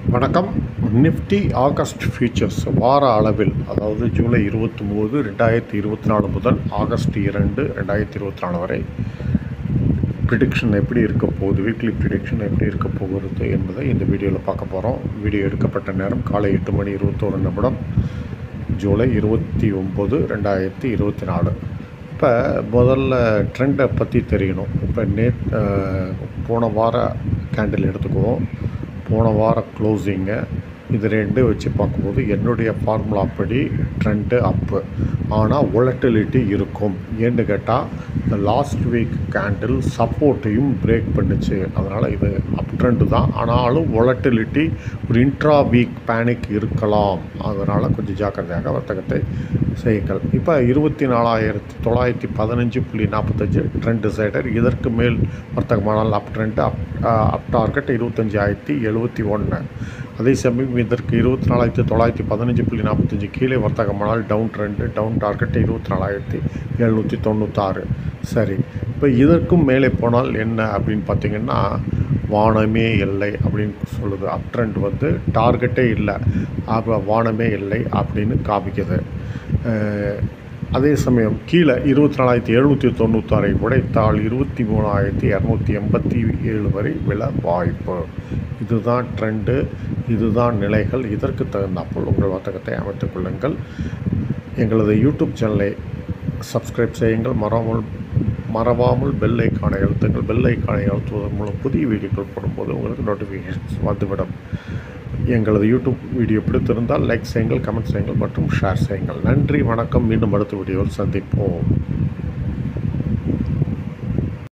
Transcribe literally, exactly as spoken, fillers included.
வணக்கம். Nifty August features வார அளவில், அதாவது ஜூலை இருபத்தி ஒம்பது ரெண்டாயிரத்தி இருபத்தி நாலு முதல் ஆகஸ்ட் இரண்டு ரெண்டாயிரத்தி இருபத்தி நாலு வரை ப்ரிடிக்ஷன் எப்படி இருக்க போகுது, வீக்லி ப்ரிடிக்ஷன் எப்படி இருக்க போகிறது என்பதை இந்த வீடியோவில் பார்க்க போகிறோம். வீடியோ எடுக்கப்பட்ட நேரம் காலை எட்டு மணி இருபத்தோரு நிமிடம், ஜூலை இருபத்தி ஒம்பது ரெண்டாயிரத்தி இருபத்தி நாலு. இப்போ முதல்ல ட்ரெண்டை பற்றி தெரியணும். இப்போ நேட் போன வார கேண்டில் எடுத்துக்குவோம். போன வார க்ளோசிங்கை இது ரெண்டு வச்சு பார்க்கும்போது என்னுடைய ஃபார்முலா படி ட்ரெண்டு அப்பு, ஆனால் ஒலட்டிலிட்டி இருக்கும். ஏன்னு கேட்டால் இந்த லாஸ்ட் வீக் கேண்டில் சப்போர்ட்டையும் பிரேக் பண்ணிச்சு. அதனால் இது அப் ட்ரெண்டு தான், ஆனாலும் ஒலட்டிலிட்டி ஒரு இன்ட்ரா வீக் பேனிக் இருக்கலாம். அதனால் கொஞ்சம் ஜாக்கிரதையாக வர்த்தகத்தை செய்யுங்கள். இப்போ இருபத்தி நாலாயிரத்தி தொள்ளாயிரத்தி பதினஞ்சு புள்ளி நாற்பத்தஞ்சு ட்ரெண்ட் டிசைடர். இதற்கு மேல் வர்த்தகமானால் அப் ட்ரெண்டு, அப் அப் டார்கெட் இருபத்தஞ்சி ஆயிரத்தி எழுபத்தி ஒன்று. அதே சமயம் இதற்கு இருபத்தி நாலாயிரத்தி தொள்ளாயிரத்தி பதினஞ்சு புள்ளி நாற்பத்தஞ்சு கீழே வர்த்தகமானால் டவுன் ட்ரெண்டு, டவுன் டார்கெட் இருபத்தி நாலாயிரத்தி எழுநூற்றி தொண்ணூத்தாறு. சரி, இப்போ இதற்கும் மேலே போனால் என்ன அப்படின்னு பார்த்திங்கன்னா, வானமே இல்லை அப்படின்னு சொல்லுது. அப் ட்ரெண்ட் வந்து டார்கெட்டே இல்லை, அப்போ வானமே இல்லை அப்படின்னு காமிக்குது. அதே சமயம் கீழே இருபத்தி நாலாயிரத்தி எழுநூற்றி தொண்ணூத்தாறை உடைத்தால் இருபத்தி மூணாயிரத்தி இரநூத்தி எண்பத்தி ஏழு வரை விழ வாய்ப்பு. இதுதான் ட்ரெண்டு, இதுதான் நிலைகள். இதற்கு தகுந்தாற்போல் உங்கள் வர்த்தகத்தை அமைத்துக் கொள்ளுங்கள். எங்களது யூடியூப் சேனலை சப்ஸ்கிரைப் செய்யுங்கள். மறவாமல் மறவாமல் பெல் ஐக்கானை அழுத்துங்கள். பெல் ஐக்கானை அழுத்துவதன் மூலம் புதிய வீடியோக்கள் போடும்போது உங்களுக்கு நோட்டிஃபிகேஷன்ஸ் வந்துவிடும். எங்களது யூடியூப் வீடியோ பிடித்திருந்தால் லைக் செய்யுங்கள், கமெண்ட் செய்யுங்கள் மற்றும் ஷேர் செய்யுங்கள். நன்றி, வணக்கம். மீண்டும் அடுத்த வீடியோவில் சந்திப்போம்.